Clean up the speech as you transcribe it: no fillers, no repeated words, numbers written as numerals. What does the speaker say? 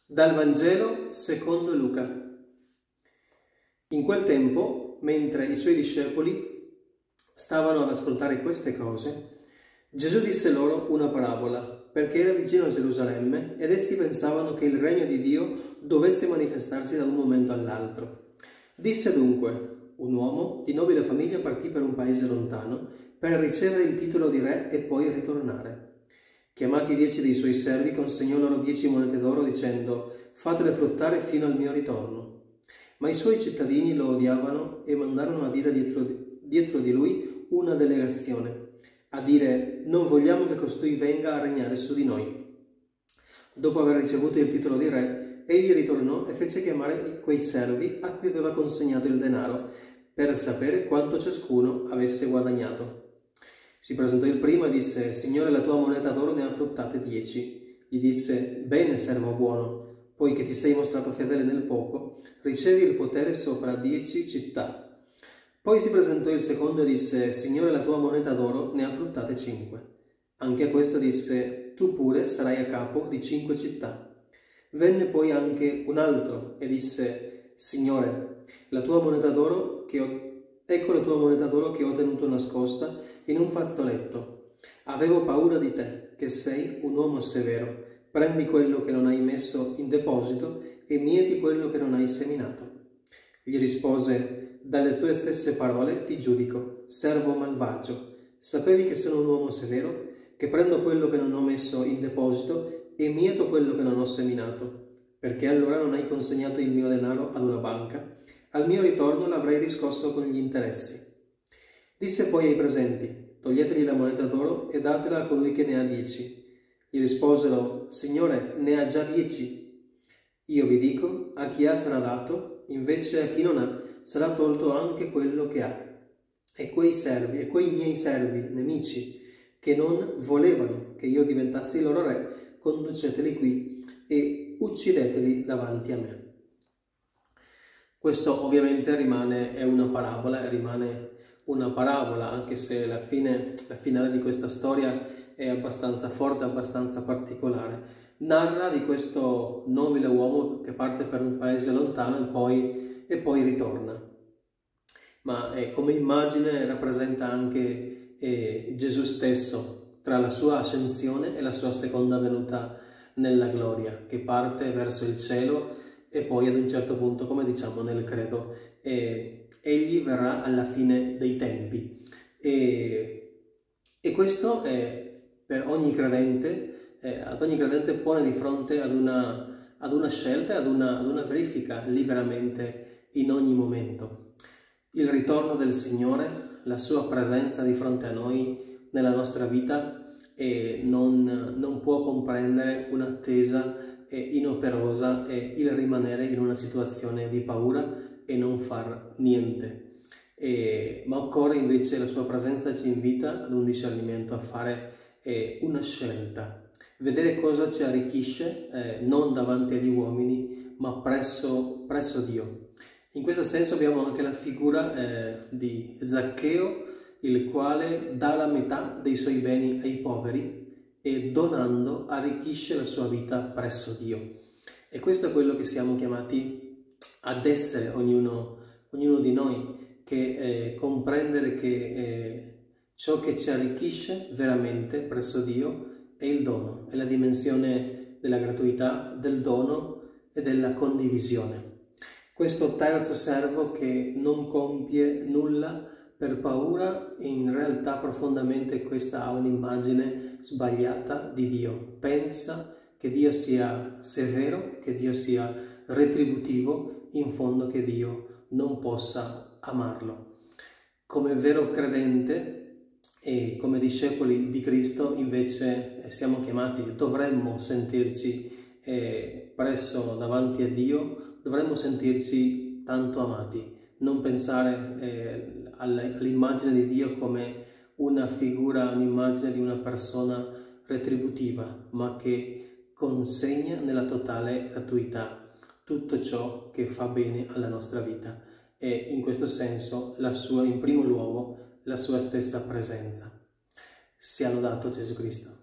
Dal Vangelo secondo Luca. In quel tempo, mentre i suoi discepoli stavano ad ascoltare queste cose, Gesù disse loro una parabola, perché era vicino a Gerusalemme ed essi pensavano che il regno di Dio dovesse manifestarsi da un momento all'altro. Disse dunque: un uomo di nobile famiglia partì per un paese lontano per ricevere il titolo di re e poi ritornare. Chiamati 10 dei suoi servi, consegnò loro 10 monete d'oro dicendo: fatele fruttare fino al mio ritorno. Ma i suoi cittadini lo odiavano e mandarono a dire dietro di lui una delegazione, a dire: non vogliamo che costui venga a regnare su di noi. Dopo aver ricevuto il titolo di re, egli ritornò e fece chiamare quei servi a cui aveva consegnato il denaro, per sapere quanto ciascuno avesse guadagnato. Si presentò il primo e disse: Signore, la tua moneta d'oro ne ha fruttate 10. Gli disse: bene, servo buono, poiché ti sei mostrato fedele nel poco, ricevi il potere sopra 10 città. Poi si presentò il secondo e disse: Signore, la tua moneta d'oro ne ha fruttate 5. Anche a questo disse: tu pure sarai a capo di 5 città. Venne poi anche un altro e disse: Signore, la tua moneta d'oro ecco la tua moneta d'oro che ho tenuto nascosta in un fazzoletto. Avevo paura di te, che sei un uomo severo. Prendi quello che non hai messo in deposito e mieti quello che non hai seminato. Gli rispose: dalle tue stesse parole ti giudico, servo malvagio. Sapevi che sono un uomo severo, che prendo quello che non ho messo in deposito e mieto quello che non ho seminato. Perché allora non hai consegnato il mio denaro ad una banca? Al mio ritorno l'avrei riscosso con gli interessi. Disse poi ai presenti: toglietegli la moneta d'oro e datela a colui che ne ha 10. Gli risposero: Signore, ne ha già 10. Io vi dico, a chi ha sarà dato, invece a chi non ha sarà tolto anche quello che ha. E quei miei servi, nemici, che non volevano che io diventassi il loro re, conduceteli qui e uccideteli davanti a me. Questo ovviamente è una parabola, anche se la finale di questa storia è abbastanza forte, abbastanza particolare. Narra di questo nobile uomo che parte per un paese lontano e poi ritorna. Ma come immagine rappresenta anche Gesù stesso tra la sua ascensione e la sua seconda venuta nella gloria, che parte verso il cielo e poi ad un certo punto, come diciamo nel credo, egli verrà alla fine dei tempi. E questo per ogni credente, ad ogni credente pone di fronte ad una scelta e ad una verifica liberamente in ogni momento. Il ritorno del Signore, la sua presenza di fronte a noi nella nostra vita non può comprendere un'attesa inoperosa e il rimanere in una situazione di paura e non far niente. Ma occorre invece, la sua presenza ci invita ad un discernimento, a fare una scelta, vedere cosa ci arricchisce, non davanti agli uomini, ma presso Dio. In questo senso abbiamo anche la figura di Zaccheo, il quale dà la metà dei suoi beni ai poveri e donando arricchisce la sua vita presso Dio. E questo è quello che siamo chiamati ad essere, ognuno di noi, che comprendere che ciò che ci arricchisce veramente presso Dio è il dono, è la dimensione della gratuità, del dono e della condivisione. Questo terzo servo che non compie nulla per paura, in realtà profondamente questa ha un'immagine sbagliata di Dio. Pensa che Dio sia severo, che Dio sia retributivo, in fondo che Dio non possa amarlo. Come vero credente e come discepoli di Cristo invece siamo chiamati, dovremmo sentirci presso davanti a Dio, dovremmo sentirci tanto amati, non pensare all'immagine di Dio come una figura, un'immagine di una persona retributiva, ma che consegna nella totale gratuità tutto ciò che fa bene alla nostra vita e in questo senso in primo luogo la sua stessa presenza. Sia lodato Gesù Cristo.